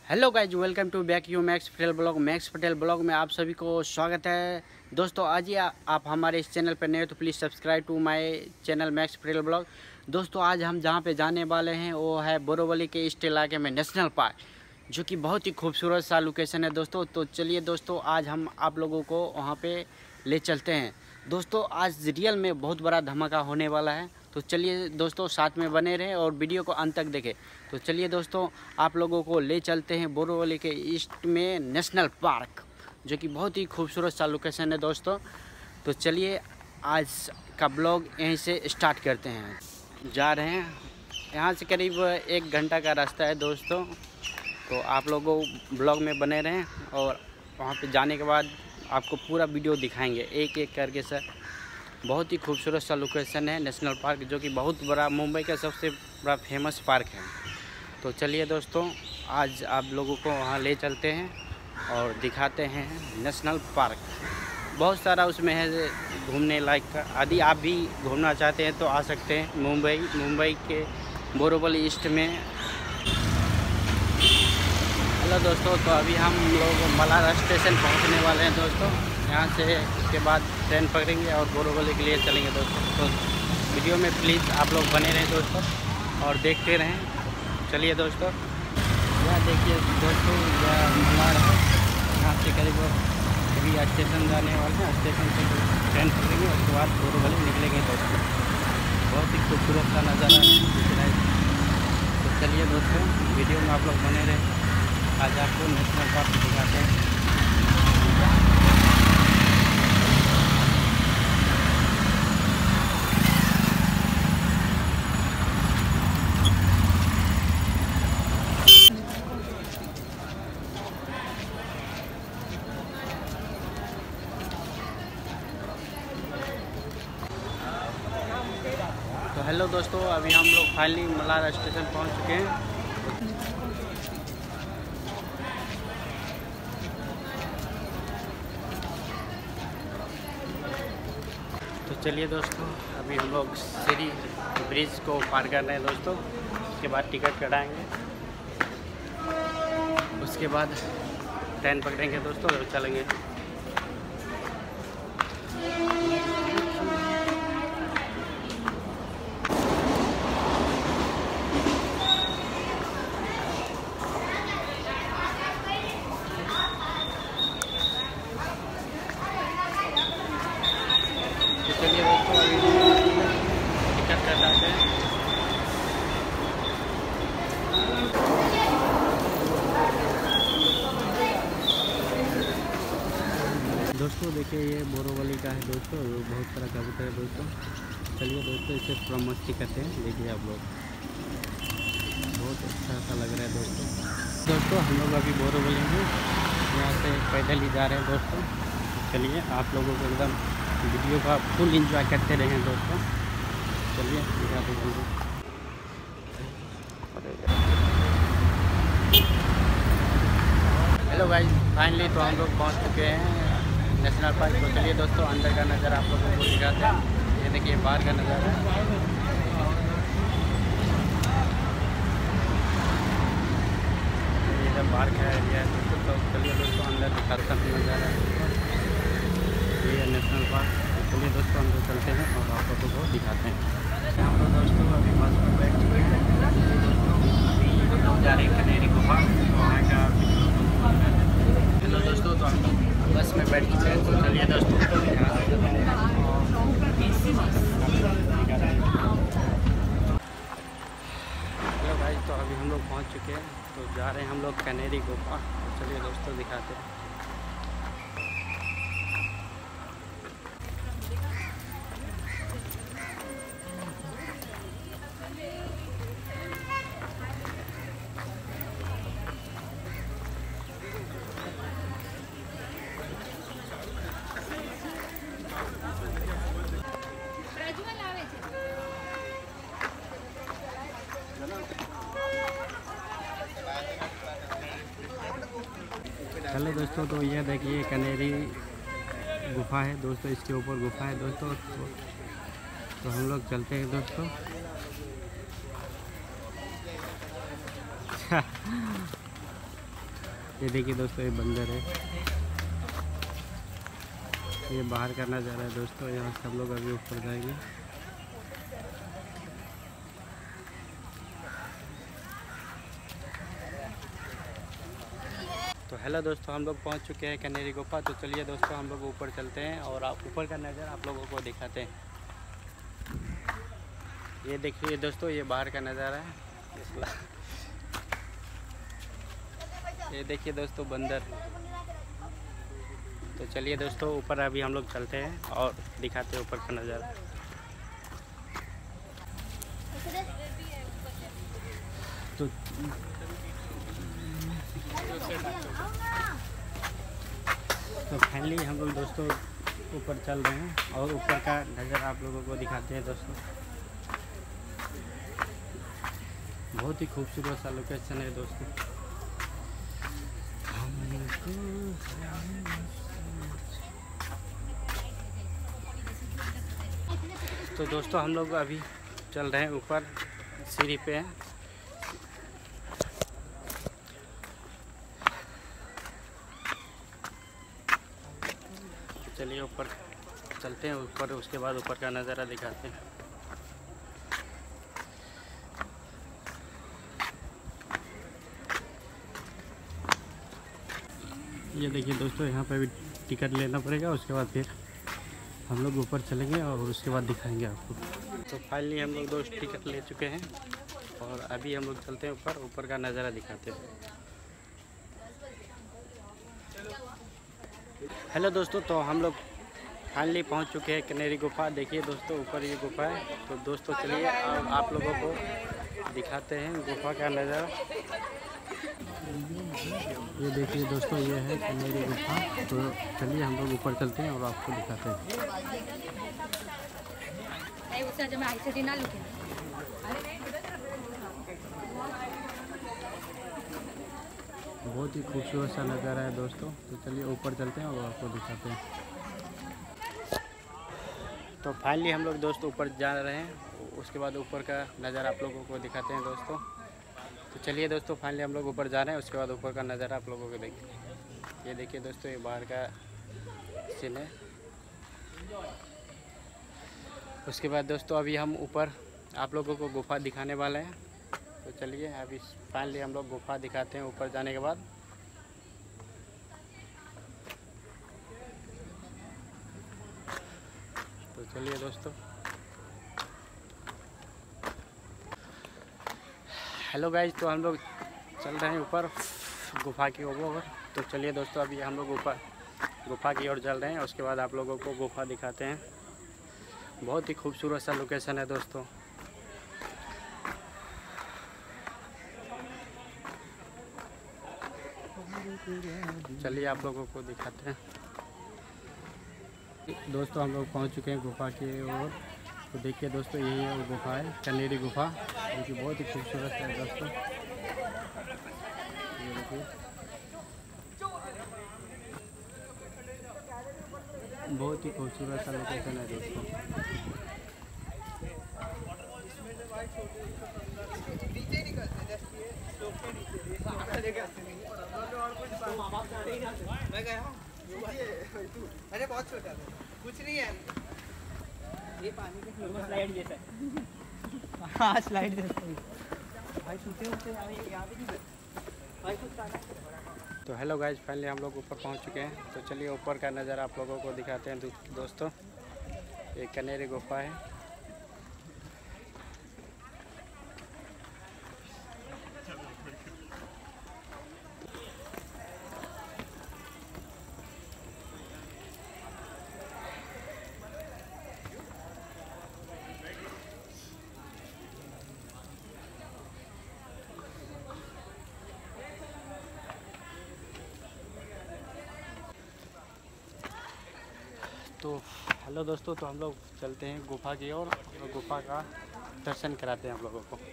Hello guys, welcome to back you Max Patel blog में आप सभी को स्वागत है। दोस्तों आज ही आप हमारे इस चैनल पर नए हो तो please subscribe to my channel Max Patel blog. दोस्तों आज हम जहां पे जाने वाले हैं वो है बोरीवली के ईस्ट इलाके में नेशनल पार्क, जो कि बहुत ही खूबसूरत सा लोकेशन है दोस्तों। तो चलिए दोस्तों, आज हम आप लोगों को वहाँ पर ले चलते हैं। दोस्तों आज रियल में बहुत बड़ा धमाका होने वाला है, तो चलिए दोस्तों साथ में बने रहें और वीडियो को अंत तक देखें। तो चलिए दोस्तों आप लोगों को ले चलते हैं बोरीवली के ईस्ट में नेशनल पार्क, जो कि बहुत ही खूबसूरत सा लोकेशन है दोस्तों। तो चलिए आज का ब्लॉग यहीं से स्टार्ट करते हैं। जा रहे हैं, यहाँ से करीब 1 घंटा का रास्ता है दोस्तों। तो आप लोगों ब्लॉग में बने रहें और वहाँ पे जाने के बाद आपको पूरा वीडियो दिखाएंगे एक एक करके सर। बहुत ही खूबसूरत सा लोकेशन है नेशनल पार्क, जो कि बहुत बड़ा, मुंबई का सबसे बड़ा फेमस पार्क है। तो चलिए दोस्तों आज आप लोगों को वहाँ ले चलते हैं और दिखाते हैं नेशनल पार्क। बहुत सारा उसमें है घूमने लायक का। यदि आप भी घूमना चाहते हैं तो आ सकते हैं मुंबई के बोरीवली ईस्ट में। हेलो दोस्तों, तो अभी हम लोग मलारा स्टेशन पहुंचने वाले हैं दोस्तों। यहाँ से उसके बाद ट्रेन पकड़ेंगे और बोरीवली के लिए चलेंगे दोस्तों। तो वीडियो में प्लीज़ आप लोग बने रहें दोस्तों और देखते रहें। चलिए दोस्तों, यह देखिए दोस्तों, यह मलारा है। यहाँ से करीब अभी स्टेशन जाने वाले हैं। स्टेशन से ट्रेन पकड़ेंगे, उसके बाद बोरीवली निकलेंगे दोस्तों। बहुत ही खूबसूरत सा नज़ारा दिख रहा है। तो चलिए दोस्तों वीडियो में आप लोग बने रहें। आज आपको नेशनल पार्क दिखाते हैं। तो हेलो दोस्तों, अभी हम लोग फाइनली मलारा स्टेशन पहुंच चुके हैं। तो चलिए दोस्तों, अभी हम लोग सीरी ब्रिज को पार कर रहे हैं दोस्तों। उसके बाद टिकट कटाएंगे, उसके बाद ट्रेन पकड़ेंगे दोस्तों और चलेंगे। चलिए दोस्तों अभी टिकट कटाते हैं। दोस्तों देखिए ये बोरीवली का है दोस्तों, बहुत सारा कबूतर है दोस्तों। चलिए दोस्तों इसे थोड़ा मस्ती करते हैं। देखिए आप लोग, बहुत अच्छा सा लग रहा है दोस्तों। हम लोग अभी बोरीवली में यहाँ से पैदल ही जा रहे हैं दोस्तों। चलिए आप लोगों को एकदम वीडियो का फुल एंजॉय करते रहें दोस्तों। चलिए दिखाते हैं। हेलो गाइस, फाइनली तो हम लोग पहुंच चुके हैं नेशनल पार्क। तो चलिए दोस्तों अंदर का नज़ारा आप लोगों को दिखाते हैं। ये देखिए बाहर का नज़ारा, एकदम बाहर का एरिया है दोस्तों। तो चलिए दोस्तों अंदर दिखाता हूँ नज़ारा। ये है नेशनल पार्क। चलिए दोस्तों हम लोग चलते हैं और आप लोगों को दिखाते हैं। हम लोग दोस्तों अभी बस में बैठ चुके हैं। अभी लोग जा रहे हैं कनेरी गुफा, वहाँ का। हेलो दोस्तों, तो हम लोग बस में बैठ चुके हैं। तो चलिए दोस्तों हेलो भाई, तो अभी हम लोग पहुँच चुके हैं। तो जा रहे हैं हम लोग कनेरी गुफा। तो चलिए दोस्तों दिखाते हैं। हेलो दोस्तों, तो ये देखिए कनेरी गुफा है दोस्तों। इसके ऊपर गुफा है दोस्तों। तो हम लोग चलते हैं दोस्तों। ये देखिए दोस्तों, ये बंदर है। ये बाहर का नज़ारा है दोस्तों। यहाँ से हम लोग अभी ऊपर जाएंगे। तो हेलो दोस्तों, हम लोग पहुँच चुके हैं कनेरी गुफा। तो चलिए दोस्तों, हम लोग ऊपर चलते हैं और आप ऊपर का नज़ारा आप लोगों को दिखाते हैं। ये देखिए दोस्तों, ये बाहर का नज़ारा है। ये देखिए दोस्तों, बंदर। तो चलिए दोस्तों, ऊपर अभी हम लोग चलते हैं और दिखाते हैं ऊपर का नज़ारा। तो फाइनली हम लोग दोस्तों ऊपर चल रहे हैं और ऊपर का नज़ारा आप लोगों को दिखाते हैं दोस्तों। बहुत ही खूबसूरत सा लोकेशन है दोस्तों। तो दोस्तों, हम लोग अभी चल रहे हैं ऊपर, सीढ़ी पे हैं। चलिए ऊपर चलते हैं ऊपर, उसके बाद ऊपर का नज़ारा दिखाते हैं। ये देखिए दोस्तों, यहाँ पे भी टिकट लेना पड़ेगा। उसके बाद फिर हम लोग ऊपर चलेंगे और उसके बाद दिखाएंगे आपको। तो फाइनली हम लोग दोस्त टिकट ले चुके हैं और अभी हम लोग चलते हैं ऊपर, ऊपर का नज़ारा दिखाते हैं। हेलो दोस्तों, तो हम लोग फाइनली पहुंच चुके हैं कनेरी गुफा। देखिए दोस्तों, ऊपर ये गुफा है। तो दोस्तों चलिए आप लोगों को दिखाते हैं गुफा का नज़ारा। ये देखिए दोस्तों, ये है कनेरी गुफा। तो चलिए हम लोग ऊपर चलते हैं और आपको दिखाते हैं। बहुत ही खूबसूरत सा नज़ारा है दोस्तों। तो चलिए ऊपर चलते हैं और आपको दिखाते हैं। तो फाइनली हम लोग दोस्त ऊपर जा रहे हैं। उसके बाद ऊपर का नज़ारा आप लोगों को दिखाते हैं दोस्तों। तो चलिए दोस्तों, फाइनली हम लोग ऊपर जा रहे हैं। उसके बाद ऊपर का नज़ारा आप लोगों को देखिए। ये देखिए दोस्तों, ये बाहर का सीन है। उसके बाद दोस्तों, अभी हम ऊपर आप लोगों को गुफा दिखाने वाले हैं। तो चलिए अभी फाइनली हम लोग गुफा दिखाते हैं ऊपर जाने के बाद। तो चलिए दोस्तों, हेलो गाइज, तो हम लोग चल रहे हैं ऊपर गुफा की ओर। तो चलिए दोस्तों, अभी हम लोग ऊपर गुफा की ओर चल रहे हैं। उसके बाद आप लोगों को गुफा दिखाते हैं। बहुत ही खूबसूरत सा लोकेशन है दोस्तों। चलिए आप लोगों को दिखाते हैं। दोस्तों, हम लोग पहुंच चुके हैं गुफा की ओर। तो देखिए दोस्तों, यही है वो गुफा है, कनेरी गुफा, जो कि बहुत ही खूबसूरत है दोस्तों। ये देखिए, बहुत ही खूबसूरत सा लोकेशन है दोस्तों। अरे बहुत छोटा है, कुछ नहीं है ये पानी के स्लाइड जैसा। हाँ, स्लाइड जैसा भाई। छूटे होते यहाँ पे नहीं भाई, कुछ खाना। तो हेलो गाइज, फाइनली हम लोग ऊपर पहुंच चुके हैं। तो चलिए ऊपर का नज़ारा आप लोगों को दिखाते हैं दोस्तों। ये कनेरी गुफा है। तो हेलो दोस्तों, तो हम लोग चलते हैं गुफा की ओर और गुफा का दर्शन कराते हैं आप लोगों को।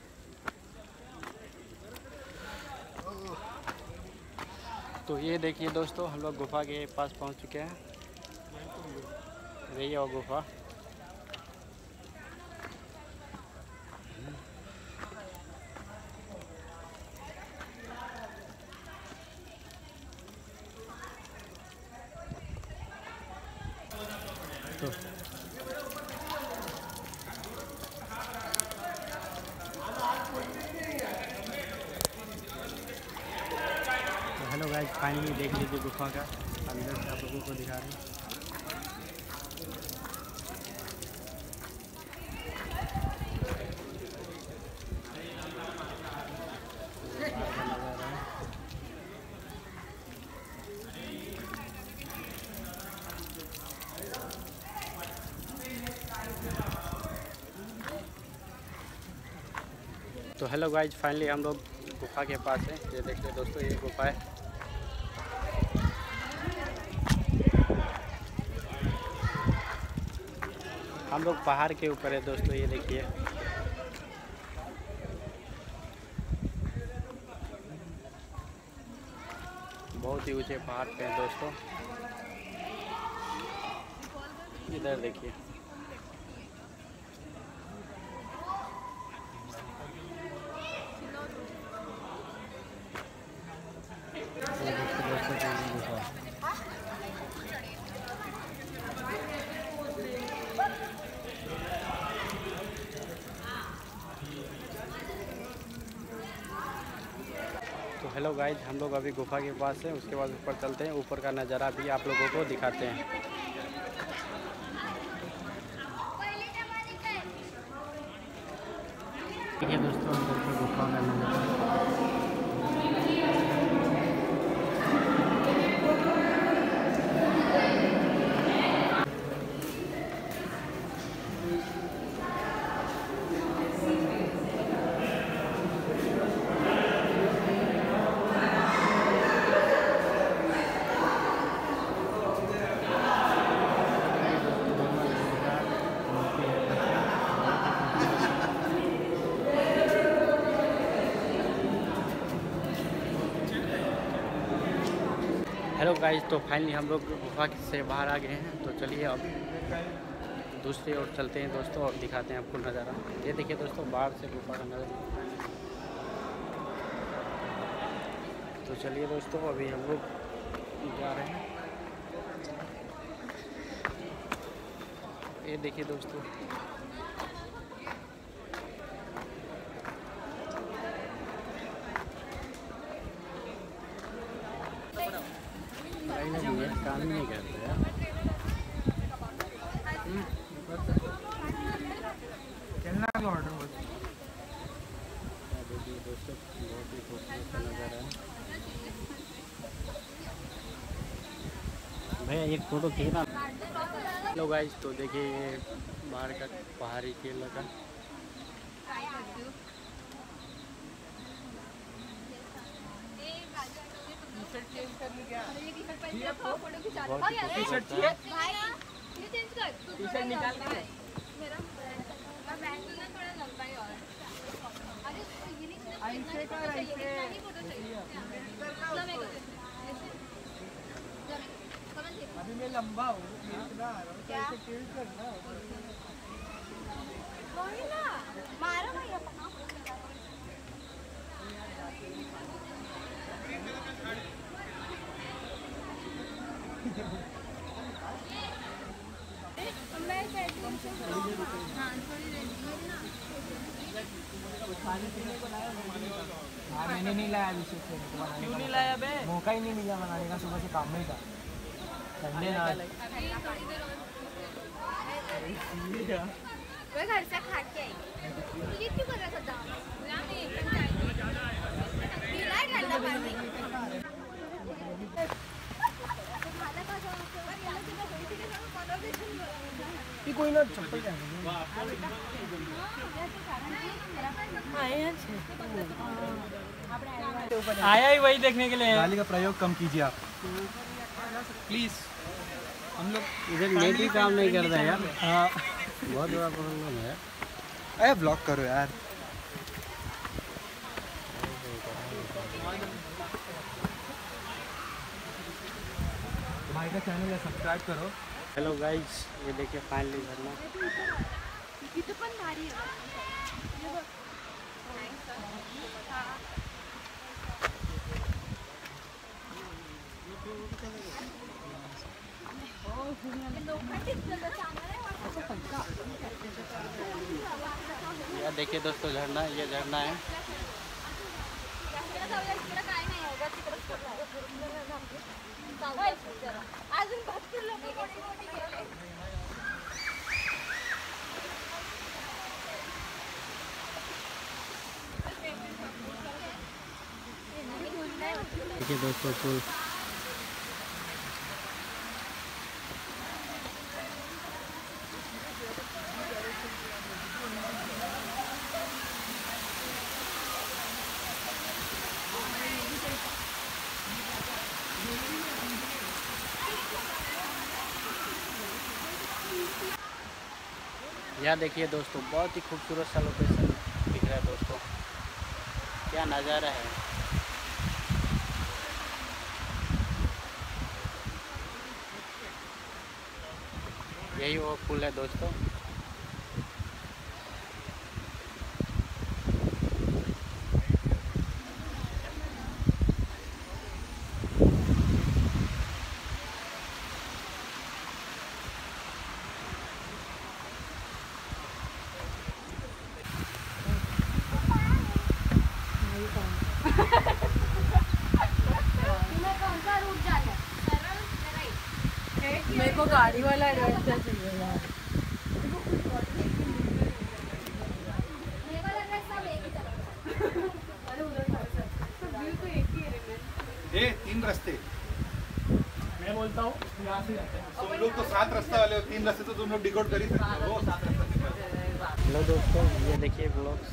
तो ये देखिए दोस्तों, हम लोग गुफा के पास पहुंच चुके हैं। यही है गुफा। दोस्तों। तो हेलो गाइस, फाइनली देख लीजिए गुफा का अंदर से आप लोगों को दिखा रहे हैं। तो हेलो गाइज, फाइनली हम लोग गुफा के पास हैं। ये देखिए दोस्तों, ये गुफा है। हम लोग पहाड़ के ऊपर है दोस्तों, ये देखिए। बहुत ही ऊंचे पहाड़ पे हैं दोस्तों। इधर देखिए। तो हेलो गाइज, हम लोग अभी गुफा के पास हैं। उसके बाद ऊपर चलते हैं, ऊपर का नज़ारा भी आप लोगों को दिखाते हैं। देखिए दोस्तों, अंदर से गुफा का नज़ारा। हेलो गाइस, तो फाइनली हम लोग गुफा से बाहर आ गए हैं। तो चलिए अब दूसरी ओर चलते हैं दोस्तों और दिखाते हैं आपको नज़ारा। ये देखिए दोस्तों, बाहर से गुफा का नज़ारा। तो चलिए दोस्तों, अभी हम लोग जा रहे हैं। ये देखिए दोस्तों, काम ही नहीं करते यार। चलना भी ऑर्डर हो। देखिए दोस्तों, बहुत ही खूबसूरत नज़ारा है। भैया एक फ़ोटो खींचना। हेलो गाइस, तो देखिए ये बाहर का पहाड़ी के इलाका। टी-शर्ट चाहिए? टी-शर्ट निकाल के ऐसे कर, अभी मैं लंबा हूँ, ऐसे टिल्ट करना। वही ना मारो भैया। हाँ, मैंने नहीं लाया अभिषेक से। क्यों नहीं लाया बे? मौका ही नहीं मिला बनाने का, सुबह से काम में था। संडे ना मैं घर से खा के आई। ये क्यों कर रहा था दाम? ये कोई ना चप्पल आया ही वही देखने के लिए। गाली का प्रयोग कम कीजिए आप प्लीज। हम लोग इधर नेट ही काम नहीं करता है यार। हाँ, बहुत बड़ा प्रॉब्लम है। अरे ब्लॉक करो यार। भाई का चैनल है, सब्सक्राइब करो। हेलो गाइस, ये देखिए फाइनली झरना। किती पण भारी आहे। यह देखिए दोस्तों झरना, ये झरना है। अजून भरपूर लोक मोठी मोठी गेले. देखिए दोस्तों पुल। यह देखिए दोस्तों बहुत ही खूबसूरत सा लोकेशन दिख रहा है दोस्तों, क्या नज़ारा है। यही वो पुल है दोस्तों। तुम्हें कौन सा रूट जाना है, सरल या राइट? मेरे को गाड़ी वाला एडवेंचर चाहिए यार। मेरे को लग रहा है सब एक ही तरफ है. अरे उधर व्यू तो एक ही है रे। ये 3 रास्ते, मैं बोलता हूँ यहाँ से जाते हैं. तुम लोग तो 7 रास्ता वाले हो, 3 रास्ते तो तुम लोग डिकोड कर ही सकते हो। 7 रास्ता निकालो। हेलो दोस्तों, ये देखिए ब्लॉग्स।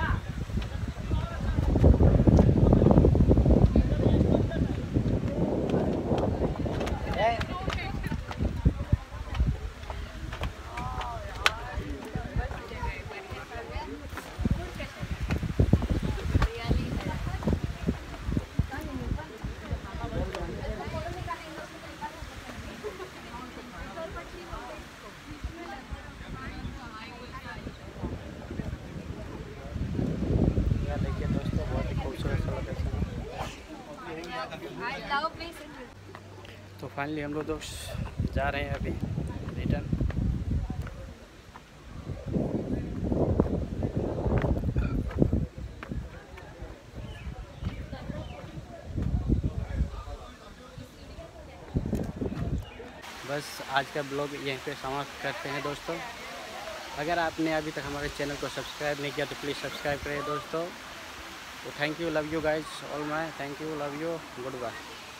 तो फाइनली हम लोग दोस्त जा रहे हैं अभी रिटर्न। बस आज का ब्लॉग यहीं पे समाप्त करते हैं दोस्तों। अगर आपने अभी तक हमारे चैनल को सब्सक्राइब नहीं किया तो प्लीज़ सब्सक्राइब करें दोस्तों। तो thank you, love you guys all my, thank you, love you, good bye.